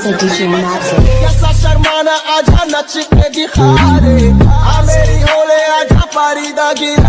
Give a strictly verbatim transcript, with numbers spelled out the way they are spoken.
by D J Massive. कैसा शर्माना आजा नच के दिखा रे, आ मेरी होले आजा पारीदा गिरा